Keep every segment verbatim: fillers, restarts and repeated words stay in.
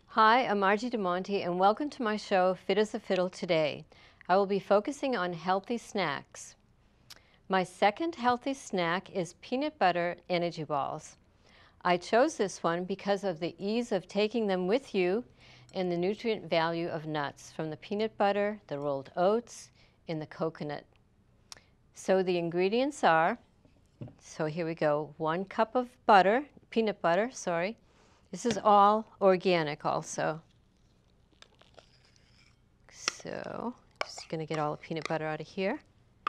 Hi, I'm Margie DeMonte, and welcome to my show, Fit as a Fiddle today. I will be focusing on healthy snacks. My second healthy snack is peanut butter energy balls. I chose this one because of the ease of taking them with you and the nutrient value of nuts from the peanut butter, the rolled oats, and the coconut. So the ingredients are, so here we go, one cup of butter, peanut butter, sorry. This is all organic also. So, just going to get all the peanut butter out of here.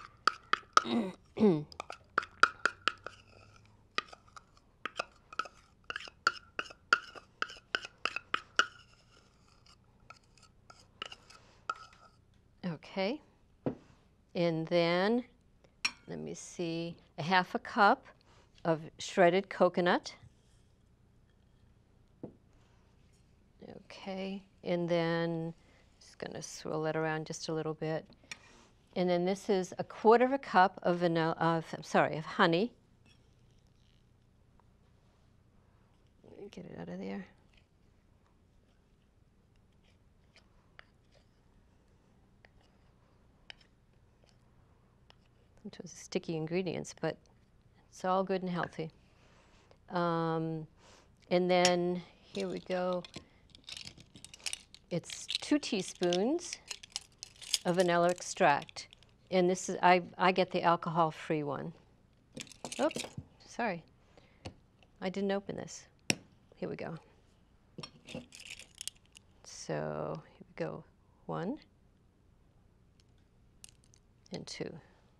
Okay. And then, let me see, a half a cup of shredded coconut. Okay. And then, just going to swirl that around just a little bit. And then this is a quarter of a cup of vanilla, of, I'm sorry, of honey. Let me get it out of there. Sometimes sticky ingredients, but it's all good and healthy. Um, and then here we go. It's two teaspoons of vanilla extract. And this is, I, I get the alcohol-free one. Oops, sorry. I didn't open this. Here we go. So here we go. One and two.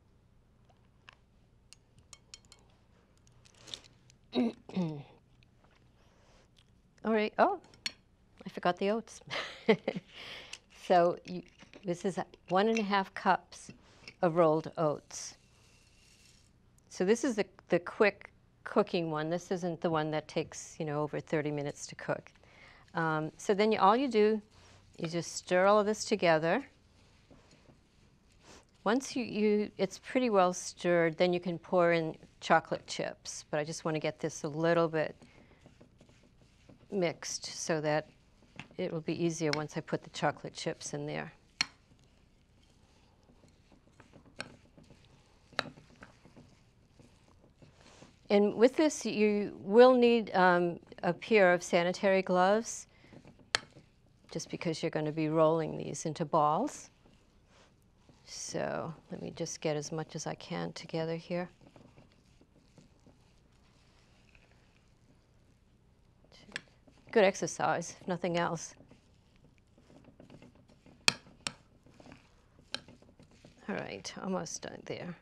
All right. Oh, I forgot the oats. So you, this is one and a half cups of rolled oats. So this is the, the quick cooking one. This isn't the one that takes, you know, over thirty minutes to cook. Um, so then you, all you do is just stir all of this together. Once you, you, it's pretty well stirred, then you can pour in chocolate chips. But I just want to get this a little bit mixed so that it will be easier once I put the chocolate chips in there. And with this, you will need um, a pair of sanitary gloves, just because you're going to be rolling these into balls. So let me just get as much as I can together here. Good exercise, if nothing else. All right, almost done there.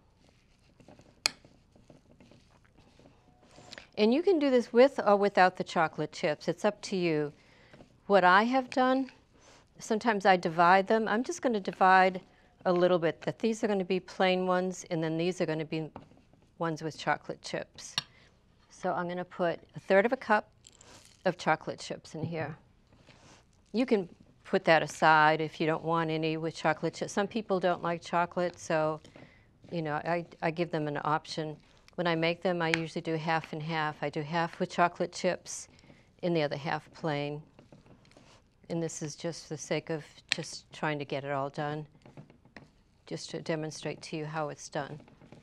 And you can do this with or without the chocolate chips. It's up to you. What I have done, sometimes I divide them. I'm just going to divide a little bit, that these are going to be plain ones, and then these are going to be ones with chocolate chips. So I'm going to put a third of a cup of chocolate chips in here. You can put that aside if you don't want any with chocolate chips. Some people don't like chocolate, so you know, I, I give them an option. When I make them, I usually do half and half. I do half with chocolate chips and the other half plain. And this is just for the sake of just trying to get it all done, just to demonstrate to you how it's done.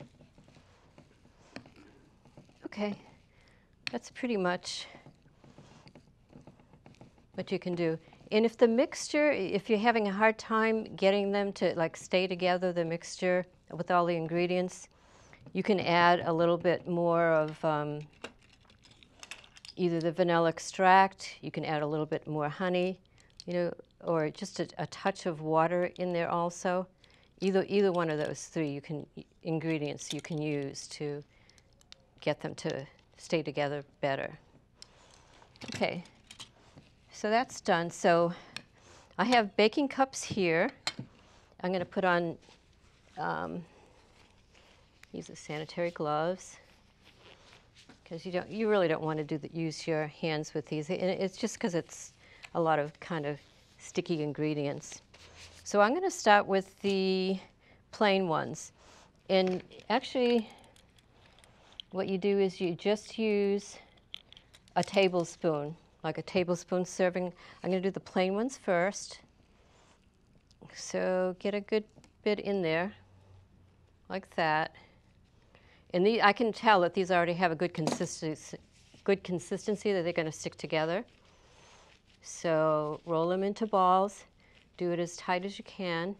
Okay, that's pretty much what you can do. And if the mixture, if you're having a hard time getting them to like stay together, the mixture with all the ingredients, you can add a little bit more of um, either the vanilla extract, you can add a little bit more honey, you know, or just a, a touch of water in there also. Either, either one of those three you can, ingredients you can use to get them to stay together better. Okay, so that's done. So I have baking cups here. I'm going to put on, um, use the sanitary gloves, because you don't, you really don't want to do the, use your hands with these. And it's just because it's a lot of kind of sticky ingredients. So I'm going to start with the plain ones. And actually, what you do is you just use a tablespoon like a tablespoon serving. I'm going to do the plain ones first. So get a good bit in there, like that. And the, I can tell that these already have a good consistency, good consistency that they're going to stick together. So roll them into balls. Do it as tight as you can.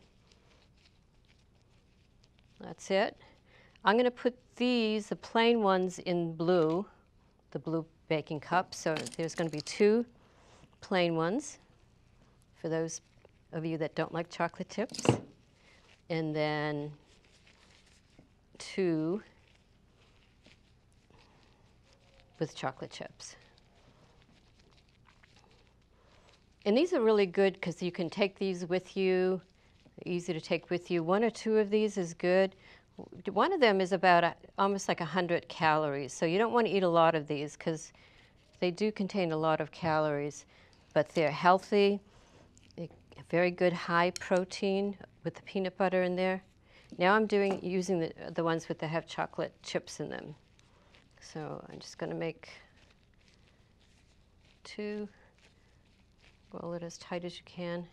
That's it. I'm going to put these, the plain ones, in blue, the blue baking cup. So there's going to be two plain ones for those of you that don't like chocolate chips. And then two with chocolate chips. And these are really good because you can take these with you, easy to take with you. One or two of these is good. One of them is about a, almost like one hundred calories, so you don't want to eat a lot of these because they do contain a lot of calories, but they're healthy, they're very good high protein with the peanut butter in there. Now I'm doing using the, the ones with that have chocolate chips in them. So I'm just going to make two, roll it as tight as you can.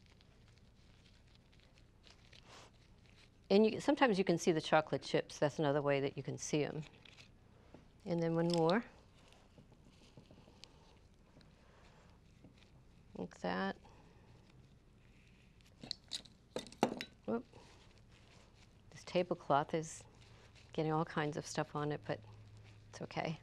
And you, sometimes you can see the chocolate chips. That's another way that you can see them. And then one more. Like that. Whoop. This tablecloth is getting all kinds of stuff on it, but it's okay.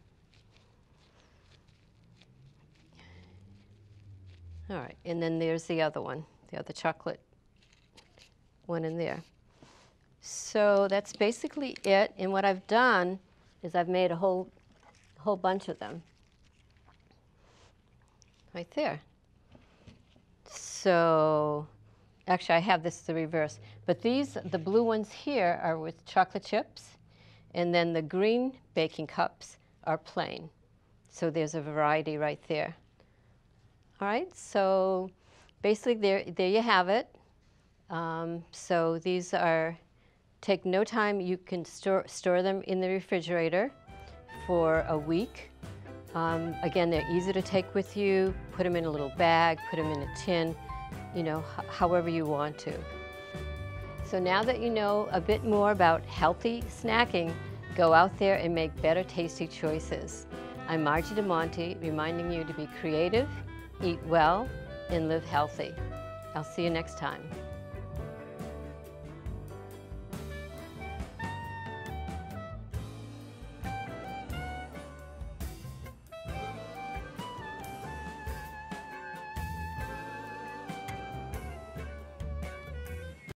All right, and then there's the other one, the other chocolate one in there. So that's basically it. And what I've done is I've made a whole, whole bunch of them right there. So actually I have this the reverse, but these, the blue ones here are with chocolate chips, and then the green baking cups are plain. So there's a variety right there. All right, so basically there, there you have it. Um, so these are, take no time. You can store, store them in the refrigerator for a week. Um, again, they're easy to take with you. Put them in a little bag, put them in a tin, you know, however you want to. So now that you know a bit more about healthy snacking, go out there and make better tasty choices. I'm Margie DeMonte, reminding you to be creative, eat well, and live healthy. I'll see you next time.